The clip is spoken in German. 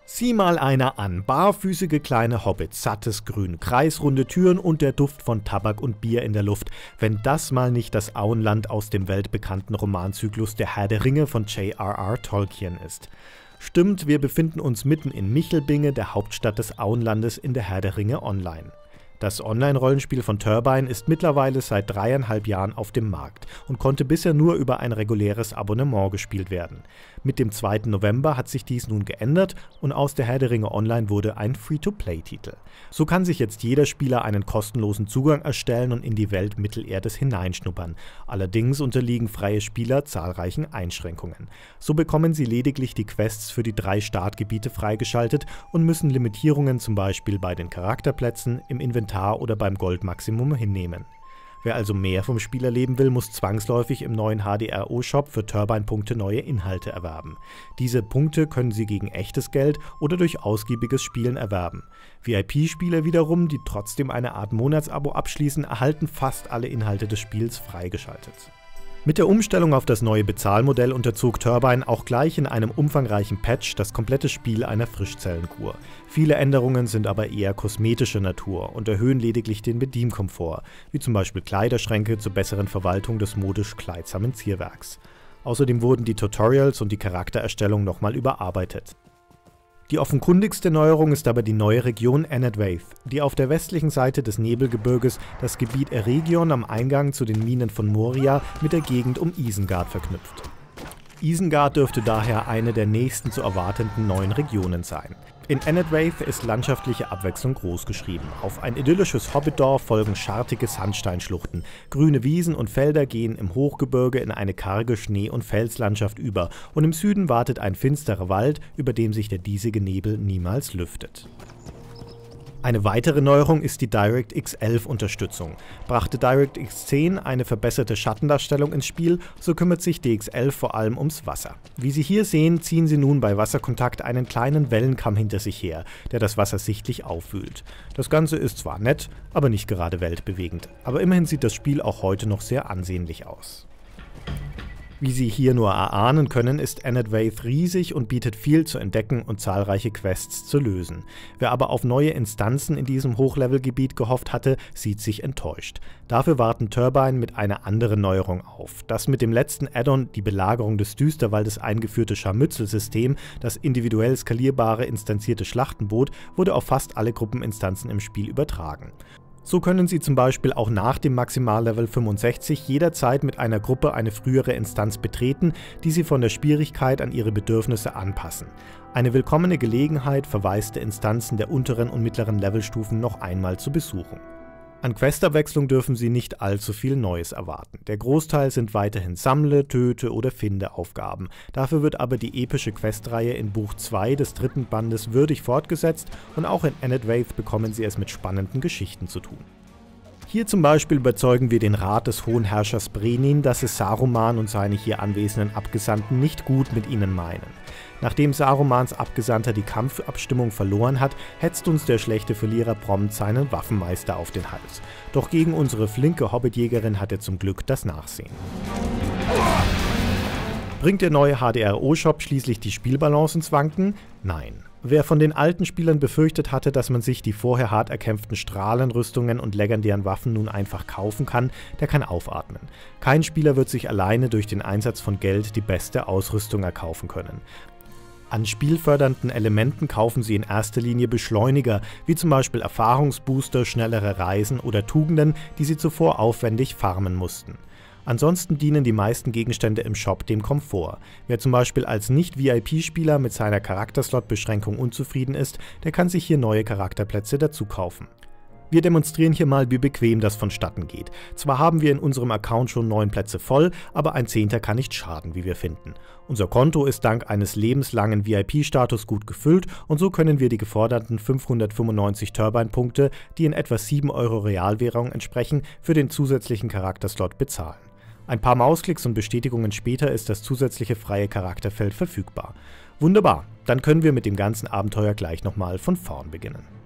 Sieh mal einer an, barfüßige kleine Hobbits, sattes Grün, kreisrunde Türen und der Duft von Tabak und Bier in der Luft, wenn das mal nicht das Auenland aus dem weltbekannten Romanzyklus Der Herr der Ringe von J.R.R. Tolkien ist. Stimmt, wir befinden uns mitten in Michelbinge, der Hauptstadt des Auenlandes in Der Herr der Ringe Online. Das Online-Rollenspiel von Turbine ist mittlerweile seit 3,5 Jahren auf dem Markt und konnte bisher nur über ein reguläres Abonnement gespielt werden. Mit dem 2. November hat sich dies nun geändert und aus Der Herr der Ringe Online wurde ein Free-to-Play-Titel. So kann sich jetzt jeder Spieler einen kostenlosen Zugang erstellen und in die Welt Mittelerdes hineinschnuppern. Allerdings unterliegen freie Spieler zahlreichen Einschränkungen. So bekommen sie lediglich die Quests für die 3 Startgebiete freigeschaltet und müssen Limitierungen zum Beispiel bei den Charakterplätzen, im Inventar oder beim Goldmaximum hinnehmen. Wer also mehr vom Spiel erleben will, muss zwangsläufig im neuen HDRO-Shop für Turbine-Punkte neue Inhalte erwerben. Diese Punkte können Sie gegen echtes Geld oder durch ausgiebiges Spielen erwerben. VIP-Spieler wiederum, die trotzdem eine Art Monatsabo abschließen, erhalten fast alle Inhalte des Spiels freigeschaltet. Mit der Umstellung auf das neue Bezahlmodell unterzog Turbine auch gleich in einem umfangreichen Patch das komplette Spiel einer Frischzellenkur. Viele Änderungen sind aber eher kosmetischer Natur und erhöhen lediglich den Bedienkomfort, wie zum Beispiel Kleiderschränke zur besseren Verwaltung des modisch kleidsamen Zierwerks. Außerdem wurden die Tutorials und die Charaktererstellung nochmal überarbeitet. Die offenkundigste Neuerung ist aber die neue Region Enedwaith, die auf der westlichen Seite des Nebelgebirges das Gebiet Eregion am Eingang zu den Minen von Moria mit der Gegend um Isengard verknüpft. Isengard dürfte daher eine der nächsten zu erwartenden neuen Regionen sein. In Enedwaith ist landschaftliche Abwechslung groß geschrieben. Auf ein idyllisches Hobbitdorf folgen schartige Sandsteinschluchten. Grüne Wiesen und Felder gehen im Hochgebirge in eine karge Schnee- und Felslandschaft über und im Süden wartet ein finsterer Wald, über dem sich der diesige Nebel niemals lüftet. Eine weitere Neuerung ist die DirectX 11 Unterstützung. Brachte DirectX 10 eine verbesserte Schattendarstellung ins Spiel, so kümmert sich DX 11 vor allem ums Wasser. Wie Sie hier sehen, ziehen Sie nun bei Wasserkontakt einen kleinen Wellenkamm hinter sich her, der das Wasser sichtlich aufwühlt. Das Ganze ist zwar nett, aber nicht gerade weltbewegend. Aber immerhin sieht das Spiel auch heute noch sehr ansehnlich aus. Wie Sie hier nur erahnen können, ist Enedwaith riesig und bietet viel zu entdecken und zahlreiche Quests zu lösen. Wer aber auf neue Instanzen in diesem Hochlevelgebiet gehofft hatte, sieht sich enttäuscht. Dafür warten Turbine mit einer anderen Neuerung auf. Das mit dem letzten Add-on, die Belagerung des Düsterwaldes eingeführte Scharmützelsystem, das individuell skalierbare instanzierte Schlachtenboot, wurde auf fast alle Gruppeninstanzen im Spiel übertragen. So können Sie zum Beispiel auch nach dem Maximallevel 65 jederzeit mit einer Gruppe eine frühere Instanz betreten, die Sie von der Schwierigkeit an Ihre Bedürfnisse anpassen. Eine willkommene Gelegenheit, verwaiste Instanzen der unteren und mittleren Levelstufen noch einmal zu besuchen. An Questabwechslung dürfen Sie nicht allzu viel Neues erwarten. Der Großteil sind weiterhin Sammle-, Töte- oder Finde-Aufgaben. Dafür wird aber die epische Questreihe in Buch 2 des 3. Bandes würdig fortgesetzt und auch in Enedwaith bekommen Sie es mit spannenden Geschichten zu tun. Hier zum Beispiel überzeugen wir den Rat des Hohen Herrschers Brenin, dass es Saruman und seine hier anwesenden Abgesandten nicht gut mit ihnen meinen. Nachdem Sarumans Abgesandter die Kampfabstimmung verloren hat, hetzt uns der schlechte Verlierer prompt seinen Waffenmeister auf den Hals. Doch gegen unsere flinke Hobbitjägerin hat er zum Glück das Nachsehen. Bringt der neue HDRO-Shop schließlich die Spielbalance ins Wanken? Nein. Wer von den alten Spielern befürchtet hatte, dass man sich die vorher hart erkämpften Strahlenrüstungen und legendären Waffen nun einfach kaufen kann, der kann aufatmen. Kein Spieler wird sich alleine durch den Einsatz von Geld die beste Ausrüstung erkaufen können. An spielfördernden Elementen kaufen Sie in erster Linie Beschleuniger, wie zum Beispiel Erfahrungsbooster, schnellere Reisen oder Tugenden, die Sie zuvor aufwendig farmen mussten. Ansonsten dienen die meisten Gegenstände im Shop dem Komfort. Wer zum Beispiel als Nicht-VIP-Spieler mit seiner Charakterslot-Beschränkung unzufrieden ist, der kann sich hier neue Charakterplätze dazu kaufen. Wir demonstrieren hier mal, wie bequem das vonstatten geht. Zwar haben wir in unserem Account schon 9 Plätze voll, aber ein 10. kann nicht schaden, wie wir finden. Unser Konto ist dank eines lebenslangen VIP-Status gut gefüllt und so können wir die geforderten 595 Turbine-Punkte, die in etwa 7 € Realwährung entsprechen, für den zusätzlichen Charakterslot bezahlen. Ein paar Mausklicks und Bestätigungen später ist das zusätzliche freie Charakterfeld verfügbar. Wunderbar, dann können wir mit dem ganzen Abenteuer gleich nochmal von vorn beginnen.